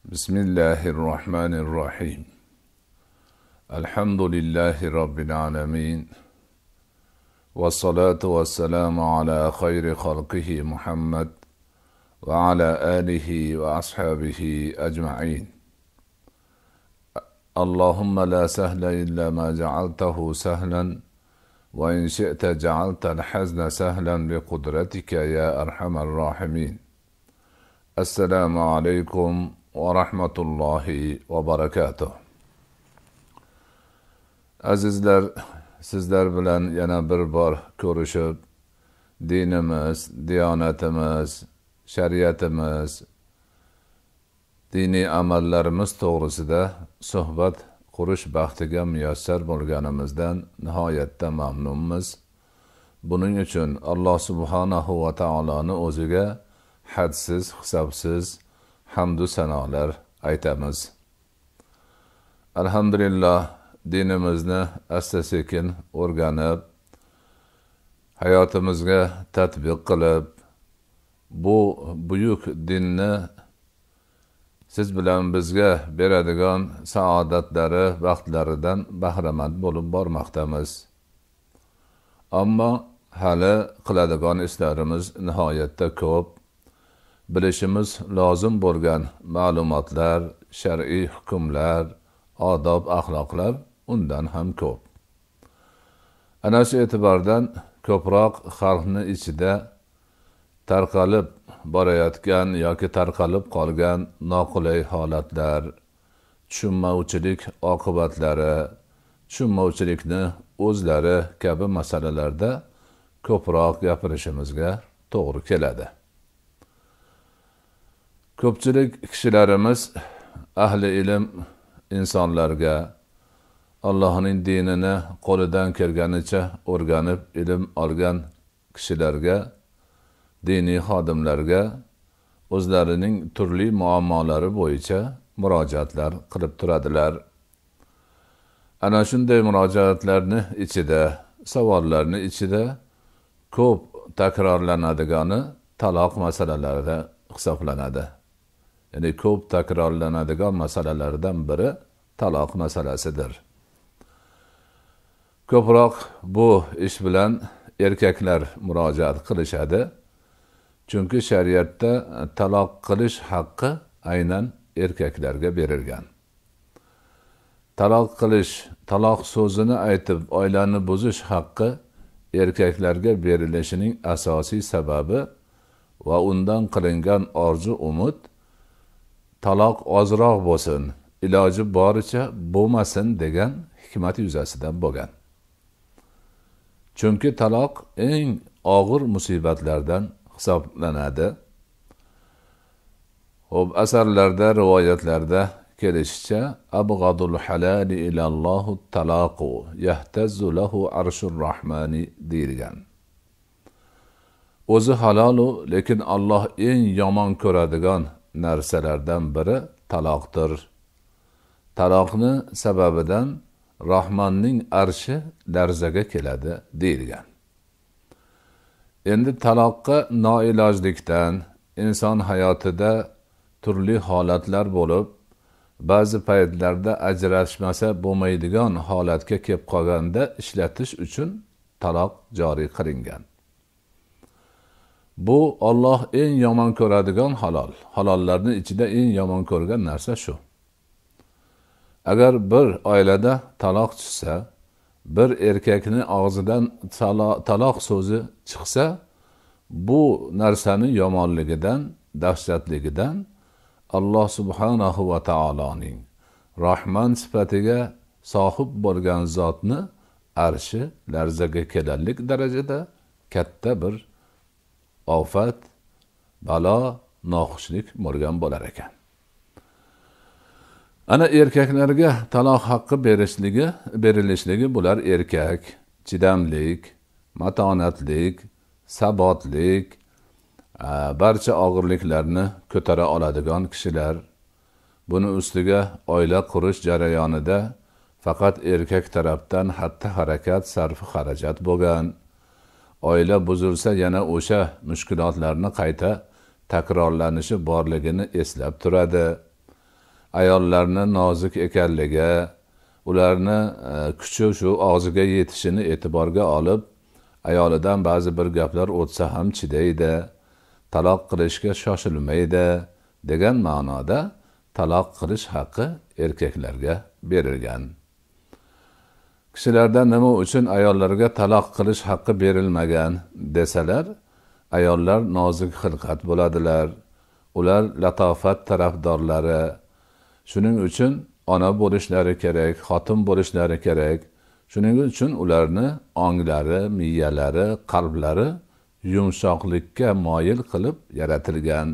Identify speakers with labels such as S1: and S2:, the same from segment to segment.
S1: بسم الله الرحمن الرحيم. الحمد لله رب العالمين، والصلاة والسلام على خير خلقه محمد وعلى آله وأصحابه أجمعين. اللهم لا سهل إلا ما جعلته سهلا، وإن شئت جعلت الحزن سهلا بقدرتك يا أرحم الراحمين. السلام عليكم ورحمة الله وبركاته. Azizlar, sizlar bilan yana bir bor ko'rishib, dinimiz, diyonatimiz, shariatimiz, diniy amallarimiz to'g'risida suhbat qurish baxtiga muyassar bo'lganimizdan nihoyatda mamnunmiz. Buning uchun Alloh subhanahu va taoloni o'ziga hadsiz, hisobsiz hamdu sanolar aytamiz. Alhamdulillah, dinimizni asta-sekin o'rganib, hayotimizga tatbiq qilib, bu buyuk dinni siz bilan bizga beradigan saodatlari, baxtlaridan bahramand bo'lib bormoqdamiz. Ammo hali qiladigan ishlarimiz nihoyatda ko'p. Bilishimiz lozim bo'lgan ma'lumotlar, shar'iy hukmlar, odob, axloqlar undan ham ko'p. Ana shu e'tibordan ko'proq xalqni ichida tarqalib borayotgan yoki tarqalib qolgan noqulay holatlar, tushunmovchilik oqibatlari, tushunmovchilikni o'zlari kabi masalalarda ko'proq gapirishimizga to'g'ri keladi. Ko'pchilik kishilarimiz ahli ilm insonlarga, Allohning dinini qo'lidan kelganicha o'rganib ilm olgan kishilarga, diniy xodimlarga o'zlarining turli muammolari bo'yicha murojaatlar qilib turadilar. Ana shunday murojaatlarni ichida, savollarni ichida ko'p takrorlanadigani taloq masalalarida hisoblanadi. Ya'ni ko'p takrorlanadigan masalalardan biri taloq masalasidir. Ko'proq bu ish bilan erkaklar murojaat qilishadi. Chunki shariatda taloq qilish haqqi aynan erkaklarga berilgan. Taloq qilish, taloq so'zini aytib oilani buzish haqqi erkaklarga berilishining asosiy sababi va undan qilingan orzu-umid taloq ozroq bo'lsin, iloji boricha bo'lmasin degan hikmat yuzasidan bo'lgan. Chunki taloq eng og'ir musibatlardan hisoblanadi. Asarlarda, rivoyatlarda kelishicha, abghadul halali ilallohu talaqu yahtazzu lahu arshur rahmani deyilgan. O'zi halolu, lekin Alloh eng yomon ko'radigan narsalardan biri taloqdir. Taloqni sababidan Rahmonning arshi larzaga keladi deyilgan. Endi taloqqa noilojlikdan inson hayotida turli holatlar bo'lib, ba'zi paytlarda ajrashmasa bo'lmaydigan holatga kelib qolganda ishlatish uchun taloq joriy qilingan. Bu Alloh eng yomon ko'radigan halol. Halollarning ichida eng yomon ko'rgan narsa shu. Agar bir oilada taloq chiqsa, bir erkakni og'zidan taloq so'zi chiqsa, bu narsani yomonligidan, dahshatligidan Alloh subhanahu va taoloning Rahman sifatiga sohib bo'lgan zotni arshi larzaga kelalik darajada katta bir ofat, balo, noxushlik bo'lgan bo'lar ekan. Ana erkaklarga taloq haqqi berilishligi bular erkak, chidamlik, matonatlik, sabotlik, barcha og'irliklarni ko'tara oladigan kishilar. Buni ustiga oila qurish jarayonida faqat erkak tarafdan xatti-harakat, sarfi xarajat bo'lgan. Oila buzilsa yana o'sha mushkulotlarni qayta takrorlanishi borligini eslab turadi. ayollarni nozik ekanligi, ularni kuchi shu og'ziga yetishini e'tiborga olib, ayolidan ba'zi bir gaplar o'tsa ham chidaydi, taloq qilishga shoshilmaydi degan ma'noda taloq qilish haqqi erkaklarga berilgan. Kishilardan nima uchun ayollarga taloq qilish haqqi berilmagan desalar, ayollar nozik xilqat bo'ladilar, ular latofat tarafdorlari. Shuning uchun ona bo'lishlari kerak, xotin bo'lishlari kerak. Shuning uchun ularni onglari, miyalari, qalblari yumshoqlikka moyil qilib yaratilgan.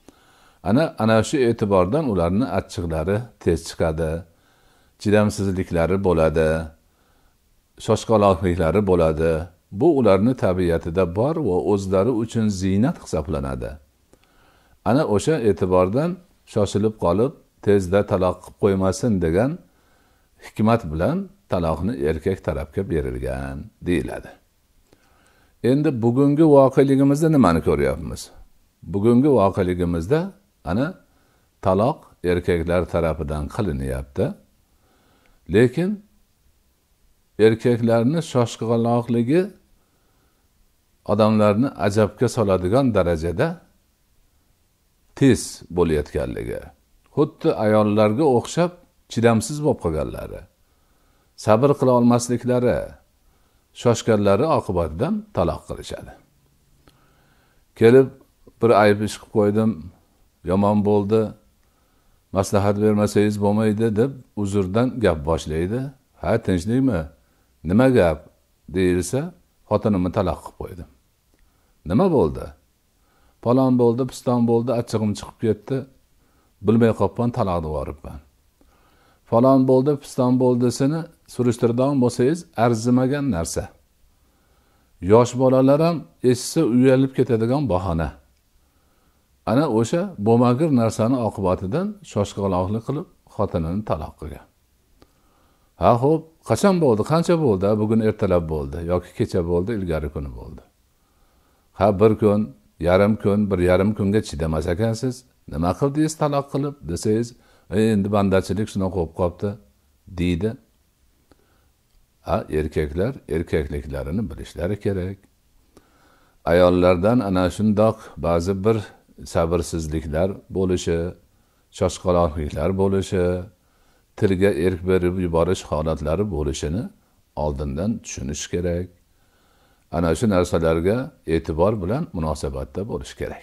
S1: Ana shu e'tibordan ularni achchiqlari tez chiqadi, chidamsizliklari bo'ladi, shoshqaloqliklari bo'ladi. Bu ularni tabiatida bor va o'zlari uchun ziynat hisoblanadi. Ana o'sha e'tibordan shoshilib qolib, tezda taloq qilib qo'ymasin degan hikmat bilan taloqni erkak tarafga berilgan deyiladi. Endi bugungi voqeligimizda nimani ko'ryapmiz? Bugungi voqeligimizda ana taloq erkaklar tarafidan qilinyapti. Lekin erkaklarni shoshqaloqligi odamlarni ajabga soladigan darajada tez bo'layotganligi. Xuddi ayollarga o'xshab chidamsiz bo'lib qolganlari, sabr qila olmasliklari, shoshganlari oqibatidan taloq qilishadi. Kelib bir ayb ish qilib qo'ydim, yomon bo'ldi, maslahat bermasangiz bo'lmaydi deb uzrdan gap boshlaydi. Ha, tinchlikmi? Nima gap? deyilsa, xotinimni taloq qilib qo'ydim. Nima bo'ldi? Falon bo'ldi, piston bo'ldi, achchig'im chiqib ketdi. Bilmay qolibman, taloqni yuboribman. Falon bo'ldi, piston bo'ldisini surishtirgan bo'lsangiz, arzimagan narsa. Yosh bolalar ham eshitsa uyalib ketadigan bahona. Ana o'sha bo'lmagir narsani oqibatidan shoshqaloqlik qilib xotinini taloq qilgan. Ha, xo'p, qachon bo'ldi? Qancha bo'ldi? Bugun ertalab bo'ldi yoki kecha bo'ldi, ilgari kuni bo'ldi. Ha, bir kun, yarim kun, bir yarim kunga chidamas ekansiz. Nima qildingiz taloq qilib desangiz, endi bandachilik shunaqa bo'lib qolibdi deydi. Ha, erkaklar erkakliklarini bilishlari kerak. Ayollardan ana shundoq ba'zi bir sabrsizliklar bo'lishi, shoshqaloqliklar bo'lishi, tilga erk berib yuborish holatlari bo'lishini oldindan tushunish kerak. Ana shu narsalarga e'tibor bilan munosabatda bo'lish kerak.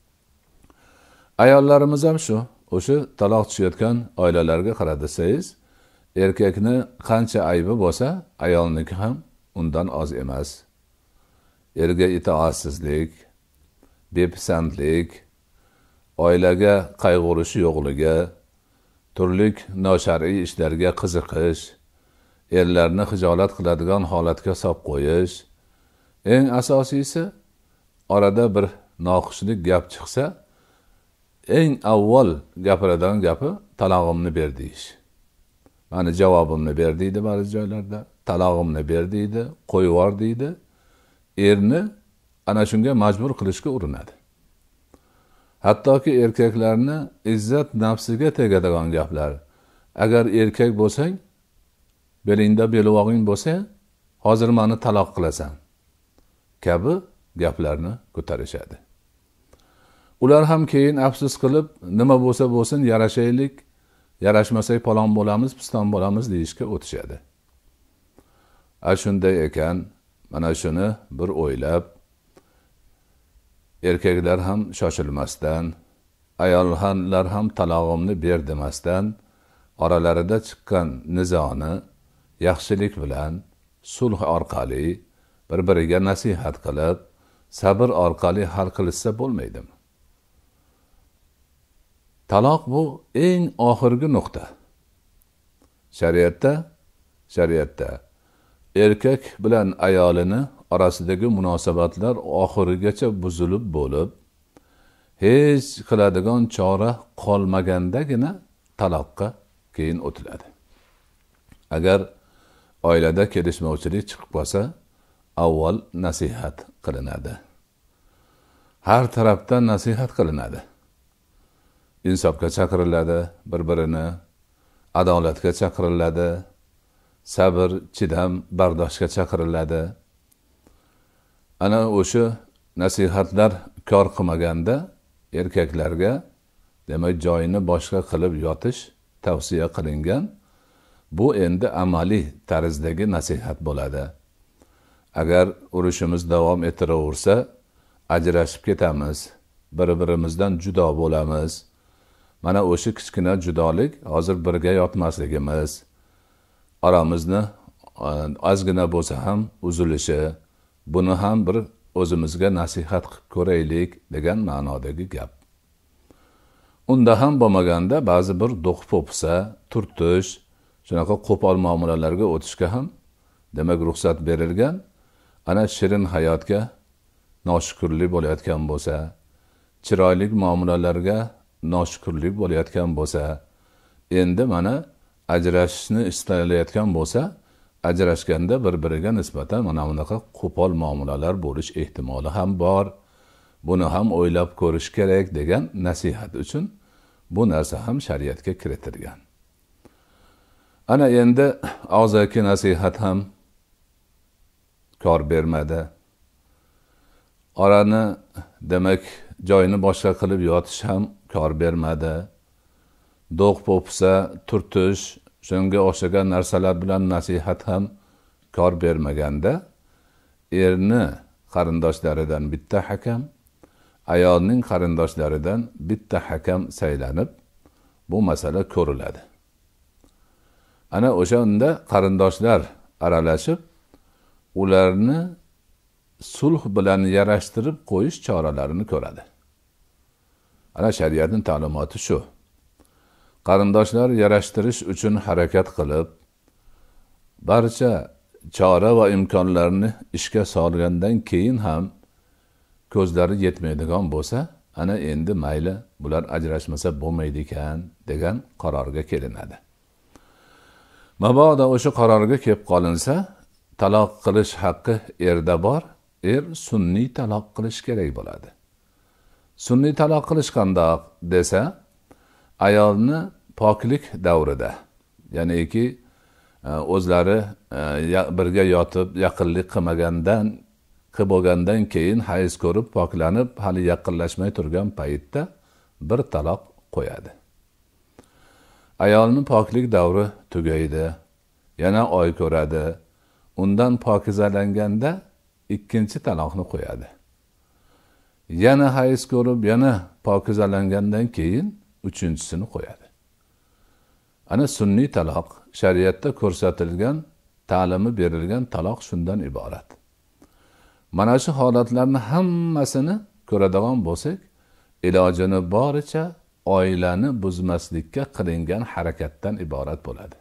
S1: Ayollarimiz ham shu, o'sha taloq tushayotgan oilalarga qaradasangiz, erkakni qancha aybi bo'lsa, ayolniki ham undan oz emas. Erga itoatsizlik, bepisandlik, oilaga qayg'urish yo'qligi, turli noshar'iy ishlarga qiziqish, erlarni xijolat qiladigan holatga solib qo'yish, eng asosiysi orada bir noxushlik gap chiqsa, eng avval gapiradigan gapi talog'imni ber deyish. Mana javobimni ber deydi ba'zi joylarda, talog'imni ber deydi, qo'yib yubor deydi. Erni ana shunga majbur qilishga urinadi. Hattoki erkaklarni izzat nafsiga tegadigan gaplar. Agar erkak bo'lsang, belingda belvog'ing bo'lsa, hozir meni taloq qilasan kabi gaplarni ko'tarishadi. Ular ham keyin afsus qilib, nima bo'lsa bo'lsin yarashaylik, yarashmasak palon bo'lamiz, piston bo'lamiz deyishga o'tishadi. Shunday ekan, mana shuni bir o'ylab, erkaklar ham shoshilmasdan, ayollar ham talog'imni ber demasdan, oralarida chiqqan nizoni yaxshilik bilan, sulh orqali, bir-biriga nasihat qilib, sabr orqali hal qilishsa bo'lmaydimi? Taloq bu eng oxirgi nuqta. Shariatda erkak bilan ayolini orasidagi munosabatlar oxirigacha buzilib bo'lib, hech qiladigan chora qolmagandagina taloqqa keyin o'tiladi. Agar oilada kelishmovchilik chiqib qolsa, avval nasihat qilinadi. Har tarafdan nasihat qilinadi. insofga chaqiriladi, bir-birini adolatga chaqiriladi, sabr, chidam, bardoshga chaqiriladi. Ana o'sha nasihatlar kor qilmaganda erkaklarga demak joyini boshqa qilib yotish tavsiya qilingan. Bu endi amaliy tarzdagi nasihat bo'ladi. Agar urushimiz davom etiraversa, ajrashib ketamiz, bir-birimizdan judo bo'lamiz. Mana o'sha kichkina judolik hozir birga yotmasligimiz, oramizni ozgina bo'lsa ham uzilishi, buni ham bir o'zimizga nasihat qilib ko'raylik degan ma'nodagi gap. Unda ham bo'lmaganda ba'zi bir do'q-po'pisa, turtish, shunaqa qo'pol muomalalarga o'tishga ham demak ruxsat berilgan. Ana shirin hayotga noshukrlik bo'layotgan bo'lsa, chiroyli muomalalarga noshukrlik bo'layotgan bo'lsa, endi mana ajrashishni istayotgan bo'lsa, ajrashganda bir-biriga nisbatan mana bunaqa qo'pol muomalalar bo'lish ehtimoli ham bor. Buni ham o'ylab ko'rish kerak degan nasihat uchun bu narsa ham shariatga kiritilgan. Ana endi og'zaki nasihat ham kor bermadi. Orani demak joyini boshqa qilib yotish ham kor bermadi. Do'q-po'pisa, turtish, shunga o'xshagan narsalar bilan nasihat ham kor bermaganda, erni qarindoshlaridan bitta hakam, ayolning qarindoshlaridan bitta hakam saylanib, bu masala ko'riladi. Ana o'shanda qarindoshlar aralashib, ularni sulh bilan yarashtirib qo'yish choralarini ko'radi. Ana shariatning ta'limoti shu. Qarindoshlar yarashtirish uchun harakat qilib, barcha chora va imkonlarni ishga solgandan keyin ham ko'zlari yetmaydigan bo'lsa, ana endi mayli bular ajrashmasa bo'lmaydi ekan degan qarorga kelinadi. Mabodo o'sha qarorga kelib qolinsa, taloq qilish haqqi erda bor, er sunniy taloq qilish kerak bo'ladi. Sunniy taloq qilish qandoq desa, ayolni poklik davrida, ya'niki o'zlari birga yotib yaqinlik qilmagandan keyin hayz ko'rib poklanib hali yaqinlashmay turgan paytda bir taloq qo'yadi. Ayolning poklik davri tugaydi, yana oy ko'radi. Undan pokizalanganda ikkinchi taloqni qo'yadi. Yana hayz ko'rib, yana pokizalangandan keyin uchinchisini qo'yadi. Ana sunniy taloq, shariatda ko'rsatilgan, ta'limi berilgan taloq shundan iborat. Mana shu holatlarni hammasini ko'radigan bo'lsak, ilojini boricha oilani buzmaslikka qilingan harakatdan iborat bo'ladi.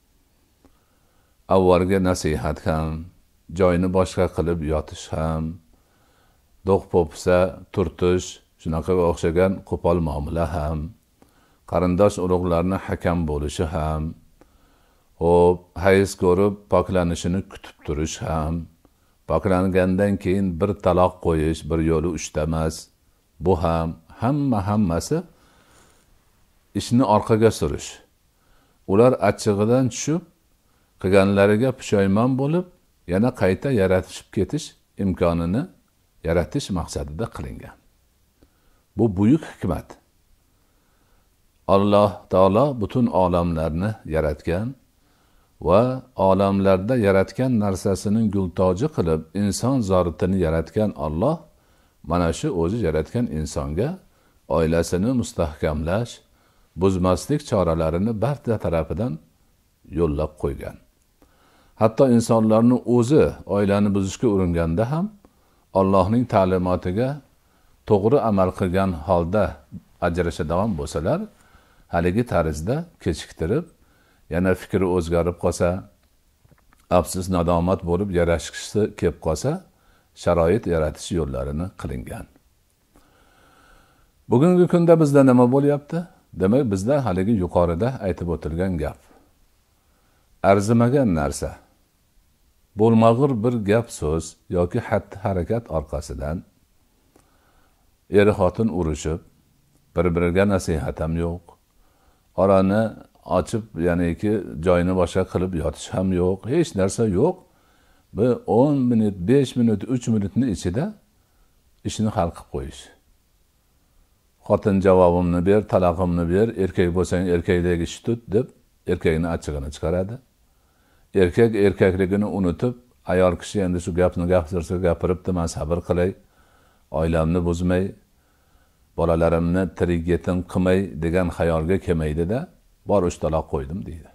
S1: Avvalgi nasihat ham, joyni boshqa qilib yotish ham, do'q-po'pisa, turtish, shunaqa o'xshagan qo'pol muomala ham, qarindosh urug'larni hakam bo'lishi ham, hop, hayz ko'rib poklanishini kutib turish ham, poklangandan keyin bir taloq qo'yish, bir yo'li uchtamas, bu ham hammasi ishni orqaga surish. Ular achchig'idan tushib, qilganlariga pushaymon bo'lib, yana qayta yaratishib ketish imkonini yaratish maqsadida qilingan. Bu buyuk hikmat. Alloh taolo butun olamlarni yaratgan va olamlarda yaratgan narsasining gultoji qilib inson zotini yaratgan Alloh mana shu o'zi yaratgan insonga oilasini mustahkamlash, buzmaslik choralarini barcha tarafidan yo'llab qo'ygan. Hatto insonlarning o'zi oilani buzishga uringanda ham Allohning ta'limotiga to'g'ri amal qilgan holda ajrashadigan bo'lsalar, haligi tarzda kechiktirib, yana fikri o'zgarib qolsa, afsus nadomat bo'lib yarashishsi kelib qolsa, sharoit yaratish yo'llarini qilingan. Bugungi kunda bizda nima bo'lyapti? Demak, bizda haligi yuqorida aytib o'tilgan gap. Arzimagan narsa, bo'lmag'ur bir gap so'z yoki xatti harakat orqasidan er-xotin urushib, bir-biriga nasihat ham yo'q. Orani ochib, ya'niki joyini boshqa qilib yotish ham yo'q, hech narsa yo'q. Bu 10 minut, 5 minut, 3 minutni ichida ishni hal qilib qo'yish. Xotin javobimni ber, talaqimni ber, erkak bo'lsang erkakdagi ish tut deb erkakning achchig'ini chiqaradi. Erkak erkakligini unutib, ayol kishi endi shu gapni gapirsa gapiribdi, men sabr qilay, oilamni buzmay, bolalarimni tirik yetim qilmay degan xayolga kelmaydi-da, bor 3 taloq qo'ydim deydi.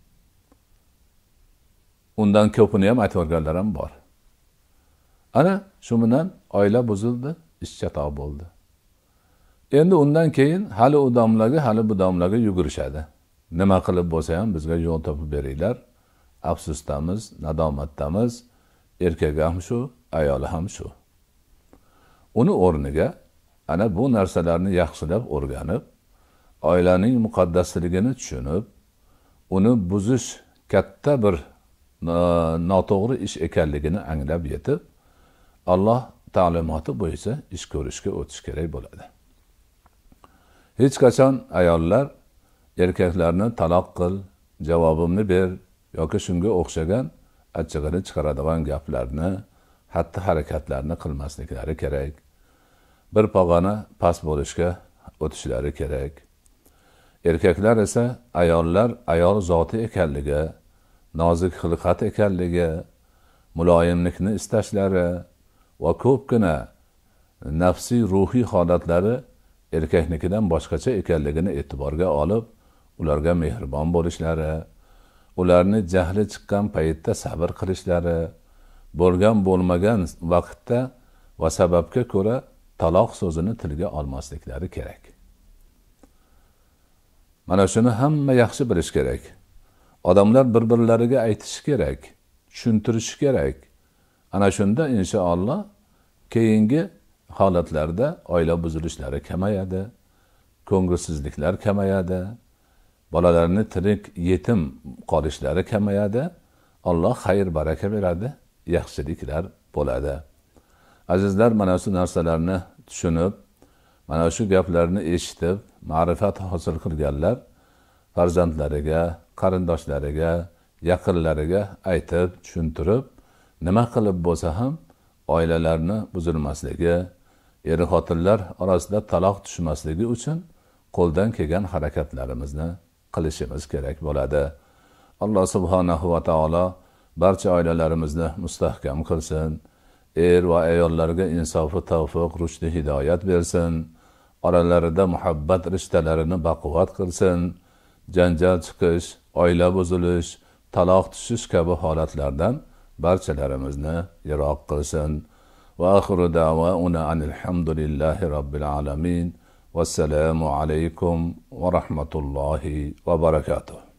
S1: Undan ko'pini ham aytib ham bor. Ana shu bilan oila buzildi, ish chatoq bo'ldi. Endi undan keyin hali u bu domlaga yugurishadi. Nima qilib bo'lsa ham bizga yo'l topib beringlar. Afsusdamiz, nadomatdamiz. Erkak ham shu, ayoli ham shu. Uni o'rniga ana bu narsalarni yaxshilab o'rganib, oilaning muqaddasligini tushunib, uni buzish katta bir noto'g'ri ish ekanligini anglab yetib, Alloh ta'limoti bo'yicha ish ko'rishga o'tish kerak bo'ladi. Hech qachon ayollar erkaklarni taloq qil, javobimni ber yoki shunga o'xshagan achchig'ini chiqaradigan gaplarni, xatti harakatlarni qilmasliklari kerak. Bir pog'ona past bo'lishga o'tishlari kerak. Erkaklar esa ayol zoti ekanligi, nozik xilqat ekanligi, muloyimlikni istashlari va ko'pgina nafsiy ruhiy holatlari erkaknikidan boshqacha ekanligini e'tiborga olib, ularga mehribon bo'lishlari, ularni jahli chiqqan paytda sabr qilishlari, bo'lmagan vaqtda va sababga ko'ra taloq so'zini tilga olmasliklari kerak. Mana shuni hamma yaxshi bilish kerak. Odamlar bir-birlariga aytishi kerak, tushuntirishi kerak. Ana shunda inshaalloh keyingi holatlarda oila buzilishlari kamayadi, ko'ngilsizliklar kamayadi, bolalarni tirik yetim qolishlari kamayadi. Alloh xayr baraka beradi, yaxshiliklar bo'ladi. Azizlar, mana shu narsalarni tushunib, mana shu gaplarni eshitib, ma'rifat hosil qilganlar farzandlariga, qarindoshlariga, yaqinlariga aytib, tushuntirib, nima qilib bo'lsa ham oilalarni buzilmasligi, er-xotinlar orasida taloq tushmasligi uchun qo'ldan kelgan harakatlarimizni qilishimiz kerak bo'ladi. Alloh subhanahu va taolo barcha oilalarimizni mustahkam qilsin. Er va ayollarga insofi, tavfiq, rushdi, hidoyat bersin. Oralarida muhabbat rishtalarini baquvvat qilsin. Janjal chiqish, oila buzilish, taloq tushish kabi holatlardan barchalarimizni yiroq qilsin. Va axiru da'vauna alhamdulillahi robbil alamin. Vassalamu alaykum va rahmatullohi va barakatuh.